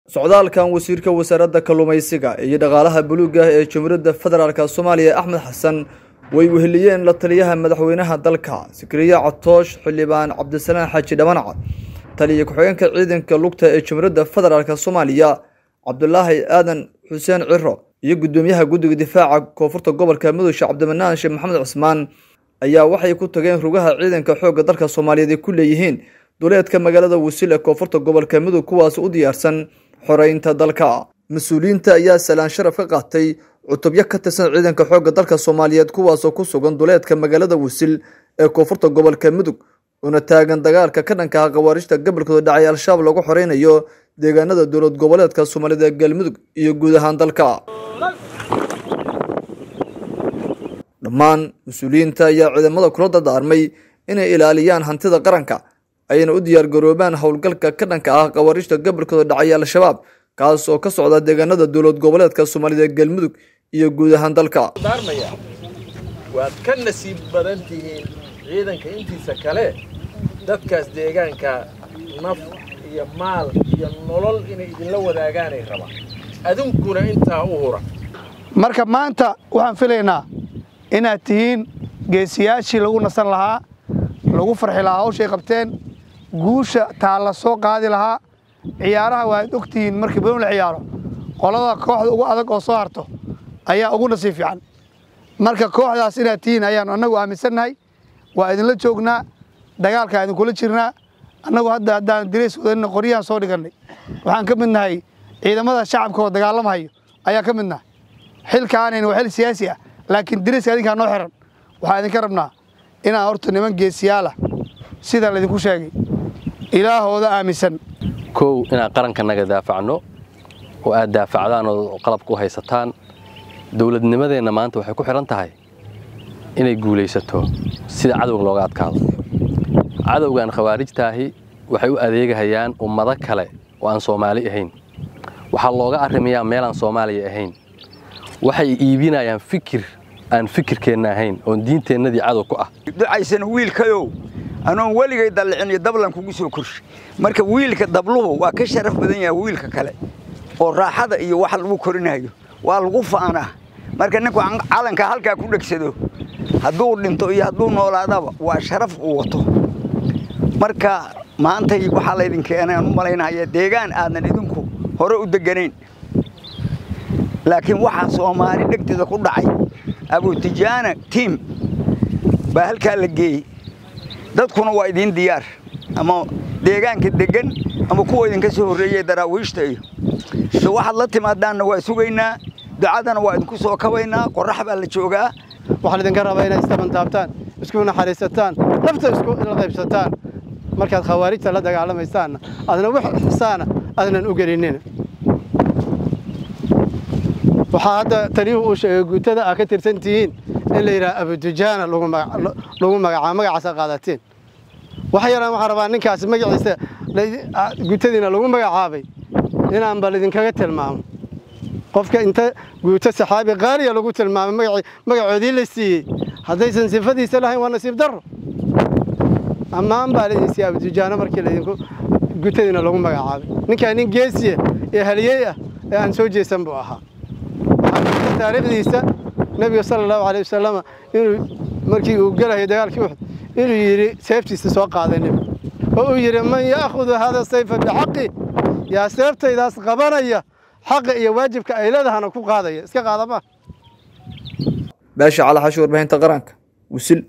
سعودال كان وزيرka wasaaradda kalluumaysiga iyo dhaqaalaha buluuga ee Jamhuuriyadda Federaalka Soomaaliya Axmed Xasan way weheliyeen la taliyaha madaxweynaha dalka Sikriya Catoosh Xildhibaan Cabdisalaan Xaaji Dhamanac taliye ku-xigeenka ciidanka lugta ee Jamhuuriyadda Federaalka Soomaaliya Cabdullaahi Aadan Xuseen Ciro iyo gudoomiyaha guddiga difaaca koonfurta gobolka Mudug Cabdimanaan Sheekh Maxamed Cusmaan ayaa waxay ku tageen rugaha ciidanka xoogga dalka Soomaaliyeed ku leeyihiin duleedka magaalada Wasil ee koonfurta gobolka Mudug kuwaas u diyaarsan xoreynta dalka mas'uuliyiinta ayaa salaan sharaf ka qaatay cutubyo ka tirsan ciidanka xoogga dalka Soomaaliyeed kuwaas oo ku sugan duleedka magaalada Wasil ee koonfurta gobolka Mudug una taagan dagaalka ka dhanka ah qawaariijta gobolka dhacay al-shabaab lagu xoreynayo deegaanada dowlad goboleedka Soomaaliyeed ee Galmudug iyo guud ahaan dalka dhammaan mas'uuliyiinta ayaa ciidamada kula dardaarmay inay ilaaliyaan hantida qaranka ayna u diyaar garoobaan howlgalka ka dhanka ah qawaariijta gobolka dhacay al-shabaab kaas oo ka socda deegaanada dowlad goboleedka Soomaaliyeed ee Galmudug iyo guud ahaan dalka waad ka nasiib badan tihiin ciidanka intiisa kale dadkaas deegaanka naf iyo maal iyo nolol inay idinla wadaagaan ay rabaan adunkuna intaa u hura marka maanta waxaan filaynaa inaad tihiin geesiyaashii lagu nasan lahaa lagu farxi lahaa hawshay qabteen guusha taala soo qaadi lahaa ciyaaraha waad ogtihiin markii badan la ciyaaro qolada kooxda ugu adag oo soo harto ayaa ugu nasiib fiican marka kooxdaas inaad tihiin ayaan anagu aaminsanahay waa idinla joognaa dagaalka idin kula jirnaa anagu haddaan direys wadanna qoryahan soo dhiganay waxaan ka midnahay ciidamada shacabka oo dagaalamayo ayaa ka midnahay xilkaanayna waa xil siyaasi ah laakiin direyska idinkaa noo xiran waxaan idinka rabnaa inaan horta niman geesiyaala sida la idinku sheegay ilaahooda aaminsan kow inaan qarankanaga daafacno oo aad daafacdaan oo qalab ku haysataan dawladnimadeenna maanta waxay ku xiran tahay inay guulaysato sida cadowga looga adkaado cadowgan khawaarijtaahi waxay u adeegayaan ummado kale oo aan Soomaali ahayn waxa looga arrimayaa meel aan Soomaaliya ahayn waxay iibinayaan fikir aan fikirkeena ahayn oo diinteennadii cadow ku ah ducaysan wiilkayow anoon waligay dalcin iyo dablan kugu soo kurshi marka wiilka dabluhu waa ka sharaf badan yahay wiilka kale oo raaxada iyo wax lagu korinayo waa lagu faanaa marka ninku calanka halka ku dhagsado hadduu dhinto iyo hadduu noolaadaba waa sharaf uu wato marka maanta waxa la idin keenay u malaynayaa deegaan aadan idinku hore u deganeen laakiin waxa Soomaali dhigtida ku dhacay Abu Tijaana team baa halka la geeyay dadkuna waa idin diyaar ama deegaanka degan ama kuwa idinka soo horeeyay daraawiishta iyo waxaad la timaadaan waa sugaynaa ducadana waa idinku soo kabaynaa qorax baa la joogaa waxaan idinka rabaa inaad istaban taabtaan isku naxariisataan nafta isku la qaybsataan markaad khawaarijta la dagaalamaysaan adna wax xisaana adnan u gelinin waxa hadda taliyu uu sheegay guutada ka tirsantihiin in la yiraahdo Abu Tijaana lagu magacaasa qaadateen waxa yaraan waxa rabaa ninkaas magaciisa guutadiina lagu magacaabay inaan bal idinkaga tilmaamo qofka inta guuta saxaabi qaaliya lagu tilmaamay magacoodii la siiyay haddaysan sifadiisa lahayn waa nasiib darro amaan baa la siiyay Abu Tijaana markii la idinku guutadiina lagu magacaabay ninka nin geesiye ee haliyay ah ee aan soo jeesan buu ahaa taariikhdiisa nabiga sallallahu alayhi wasallam inuu markii uu galay dagaalkii Uhud inuu yiri seeftiisa soo qaadanay oo uu yiri man yaakhudhu hada sayfa bihaqqi ya seeftaydaas qabanaya xaq iyo waajibka ay leedahana ku qaadaya iska qaadama baasha cala xashur bahinta qaranka Wasil